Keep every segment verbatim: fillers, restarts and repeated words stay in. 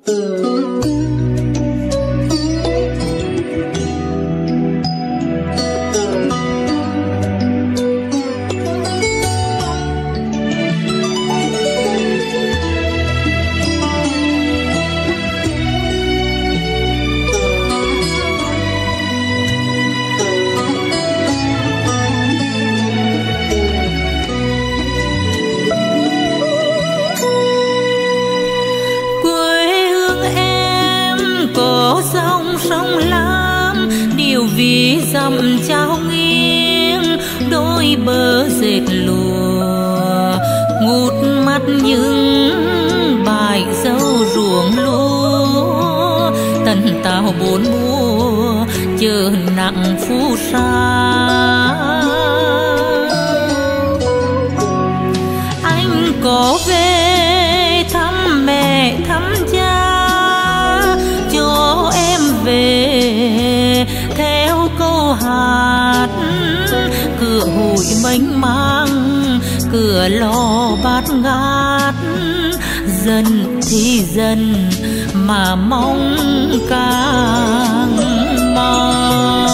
Vì dặm trao nghiêng đôi bờ dệt lụa ngút mắt những bài dâu ruộng lúa tần tảo bốn mùa chờ nặng phù sa. Anh có về thăm mẹ thăm cha cho em về theo câu hát cửa hội mênh mang cửa lò bát ngát dần thì dần mà mong càng mong.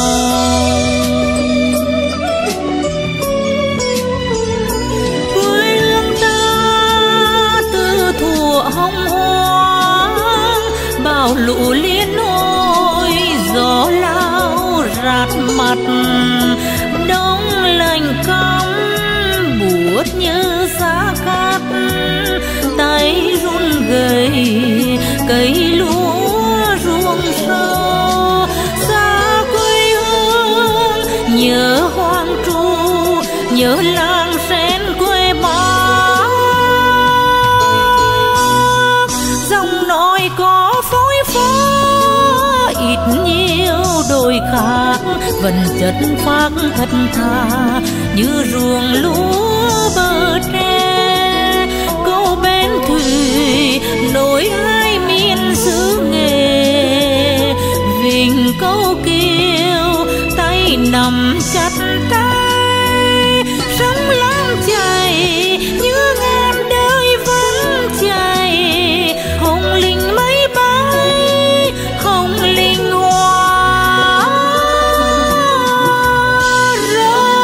Quê hương ta từ thuở hồng hoang bao lũ liên ôi gió lao rạt mặt đông lạnh cong buốt như giá cát tay run gầy cây lúa ruộng sâu xa quê hương nhớ hoang tru nhớ làng sen quê bác dòng nói có phối phó ít nhiều đôi khác vẫn chất phác thật thà như ruộng lúa bờ tre câu bên thủy nối hai miền xứ nghề vịnh câu kiêu tay nằm chặt tay sóng lam chảy như ngàn đời vẫn chảy hồng linh mấy bay hồng linh hoa rơi.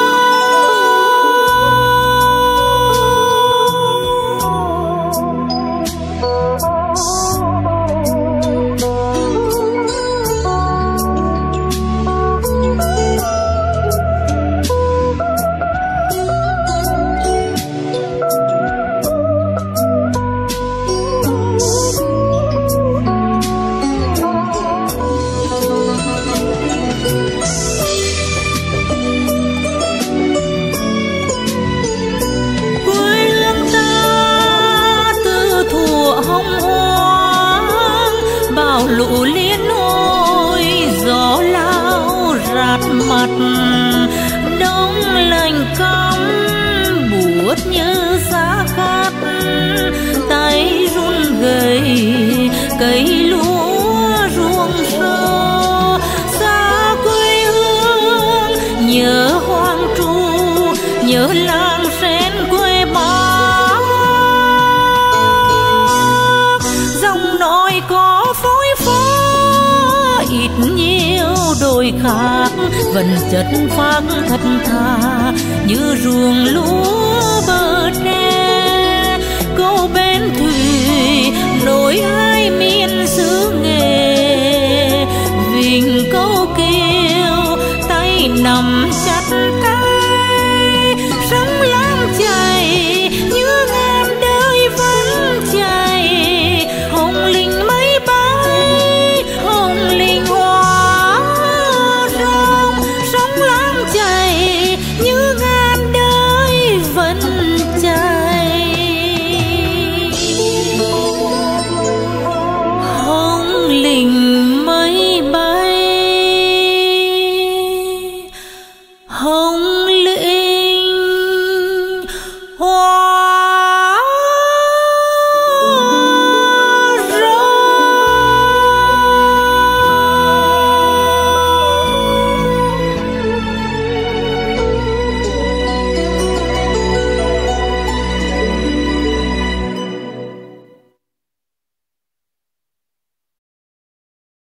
Lũ liên ôi gió lao rạt mặt đông lạnh cong buốt như giá cát tay run gầy cây lúa ruộng sâu xa quê hương nhớ hoang tru nhớ làng sen quê bác dòng nói có phối ít nhiều đôi khác vẫn chất phác thật thà như ruộng lúa bờ tre câu bên thủy nối hai